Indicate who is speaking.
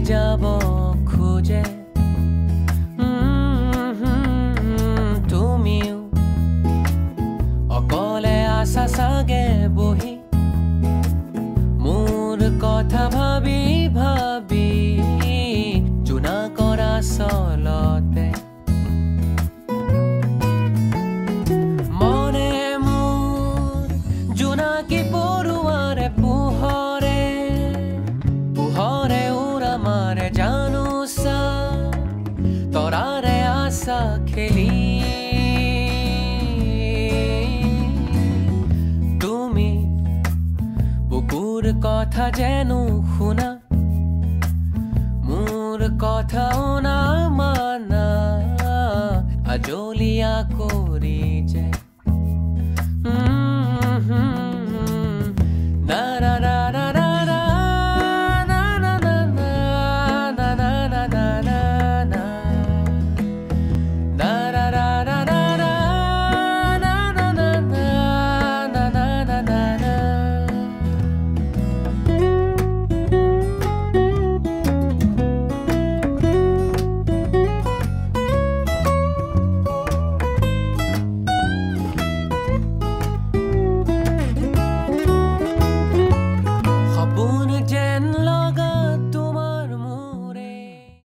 Speaker 1: যাব খোজে তুমিও অকলে আছা চাগে বহি মোৰ কথা ভাবি ভাবি জোনা কৰা চলতে মনে মোৰ জোনাকী পৰুৱাৰে পোহৰে পোহৰে উৰা মাৰে জানোচা তৰাৰে আশা খেলি তুমি বুকুৰ কথা যেনো শুনা মোৰ কথাও না মানা আজলিয়া কৰি যে না